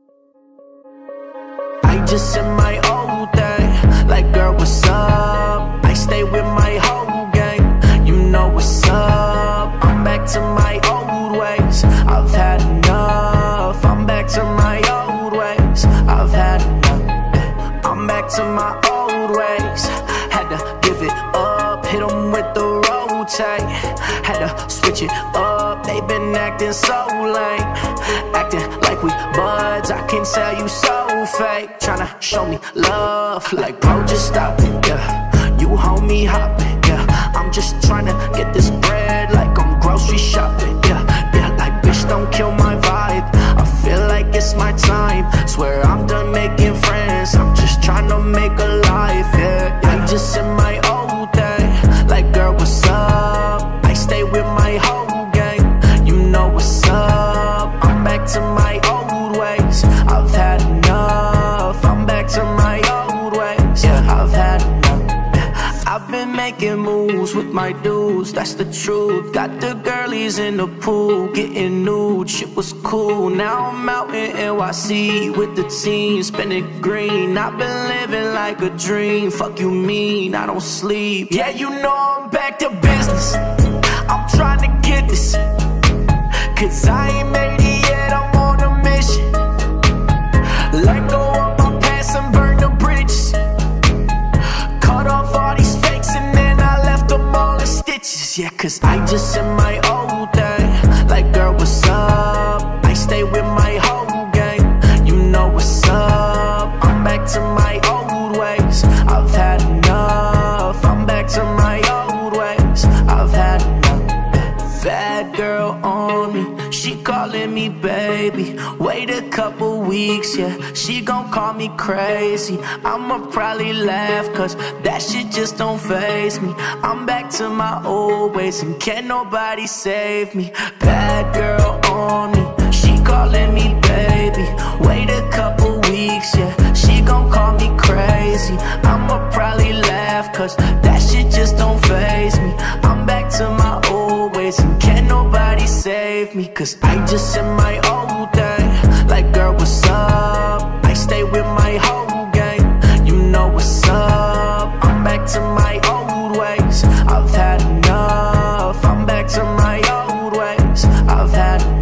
I just in my old day, like girl, what's up? I stay with my whole gang, you know what's up. I'm back to my old ways, I've had enough. I'm back to my old ways, I've had enough. I'm back to my old ways, had to give it up. Hit 'em with the rotate, had to switch it up. They been acting so lame, acting like we buds. I can tell you so fake, tryna show me love. Like bro, just stop it, yeah. You homie hopping, yeah. I'm just tryna get this bread like I'm grocery shopping, yeah. Yeah, like bitch, don't kill my vibe. I feel like it's my time. Swear I'm done making friends, I'm just tryna make a life, yeah. I just in my old day, like girl, what's up? I stay with my whole gang, you know what's up. I'm back to my old ways, I've had enough. I'm back to my old ways, yeah, I've had enough. I've been making moves with my dudes, that's the truth. Got the girlies in the pool, getting nude, shit was cool. Now I'm out in NYC with the team, spinning green. I've been living like a dream, fuck you mean, I don't sleep. Yeah, you know I'm back to business, I'm trying to get this, cause I ain't made it yet, I'm on a mission. Let go of my past and burn the bridges. Cut off all these fakes and then I left them all in stitches. Yeah, cause I just in my old day, like girl, what's up? I stay with my whole gang, you know what's up. I'm back to my old ways, I've had enough. I'm back to my old ways, I've had enough. Bad girl on me, she calling me baby. Wait a couple weeks, yeah, she gon' call me crazy. I'ma probably laugh, cause that shit just don't faze me. I'm back to my old ways and can't nobody save me. Bad girl on me, she calling me baby. Wait a couple weeks, yeah, she gon' call me crazy. I'ma probably laugh, cause that shit just don't faze me. I'm back to my old ways and can't nobody save me. Cause I just in my old day, like girl, what's up? I stay with my whole gang, you know what's up. I'm back to my old ways, I've had enough. I'm back to my old ways, I've had enough.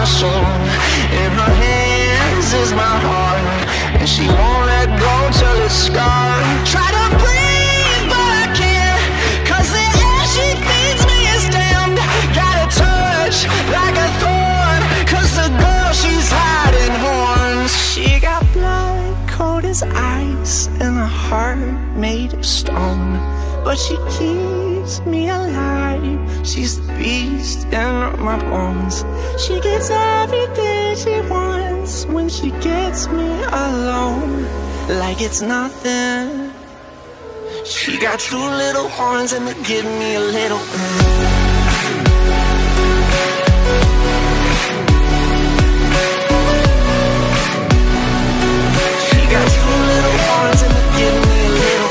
my soul. In her hands is my heart, and she won't let go till it's scarred. Try to breathe, but I can't, 'cause the air she feeds me is damned. Got a touch like a thorn, 'cause the girl she's hiding horns. She got blood cold as ice and a heart made of stone, but she keeps me alive. She's the beast in my bones. She gets everything she wants when she gets me alone, like it's nothing. She got two little horns and they give me a little She got two little horns and they give me a little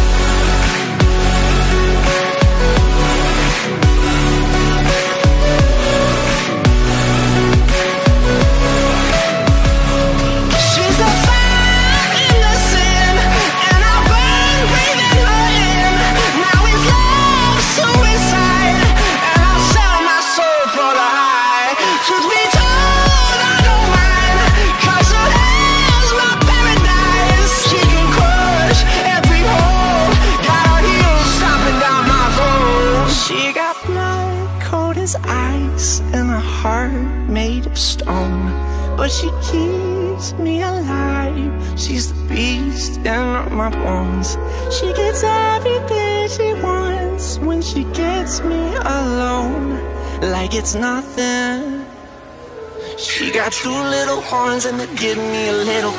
ice and a heart made of stone, but she keeps me alive. She's the beast in my bones. She gets everything she wants when she gets me alone, like it's nothing. She got two little horns and they give me a little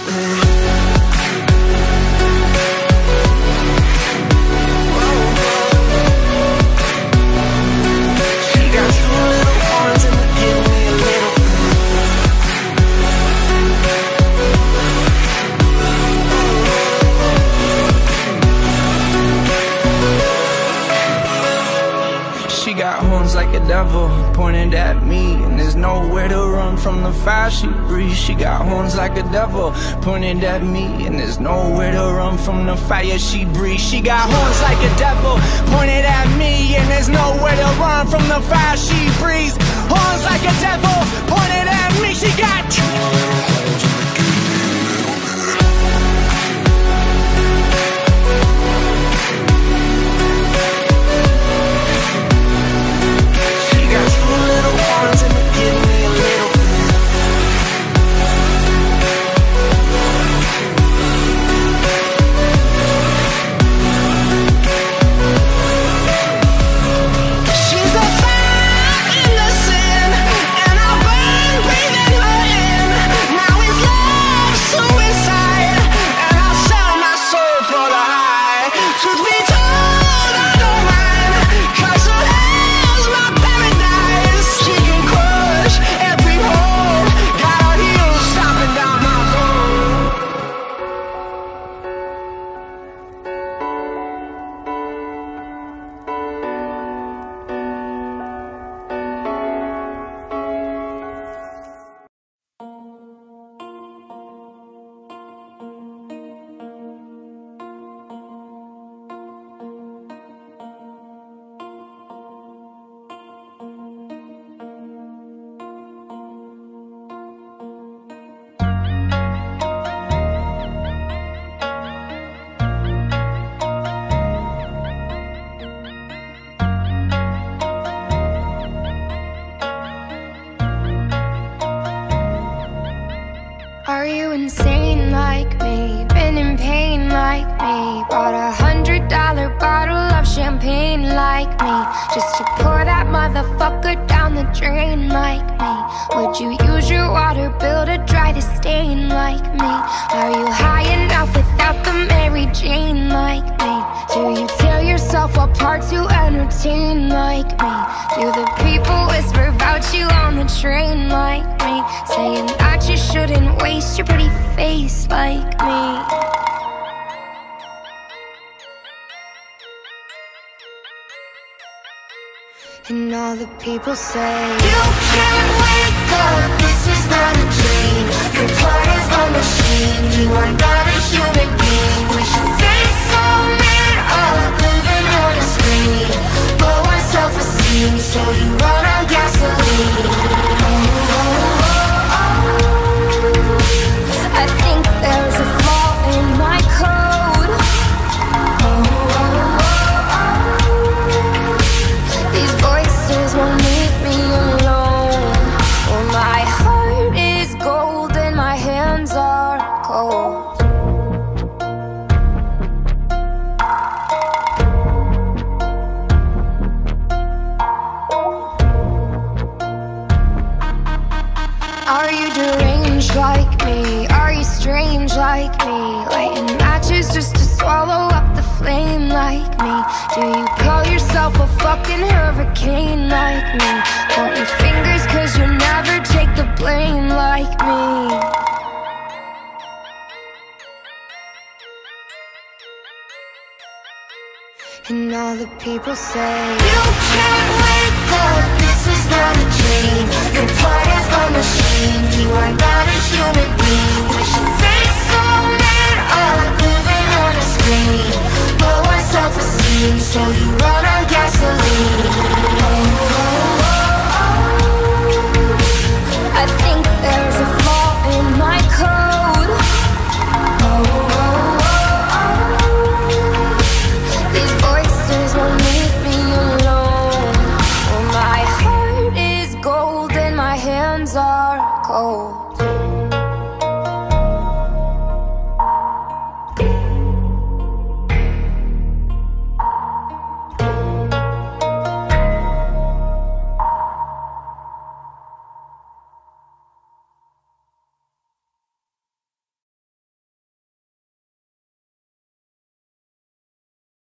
She got horns like a devil pointed at me, and there's nowhere to run from the fire she breathes. She got horns like a devil pointed at me, and there's nowhere to run from the fire she breathes. She got horns like a devil pointed at me, and there's nowhere to run from the fire she breathes. Horns like a devil pointed at me. She got Are you insane like me? Been in pain like me? Bought $100 bottle of champagne like me, just to pour that motherfucker down the drain like me? Would you use your water bill to dry the stain like me? Are you high enough without the Mary Jane like me? Do you tear yourself apart to entertain like me? Do the people whisper about you on the train like me, saying that you shouldn't waste your pretty face like me? And all the people say, you can't wake up, this is not a dream. You're part of a machine, you are not a human being. We should face so made up, living on a screen. Low on self-esteem, so you run on gasoline. Oh, oh, oh. strange like me, lighting matches just to swallow up the flame like me? Do you call yourself a fucking hurricane like me? Pointing fingers cause you'll never take the blame like me. And all the people say you can't win.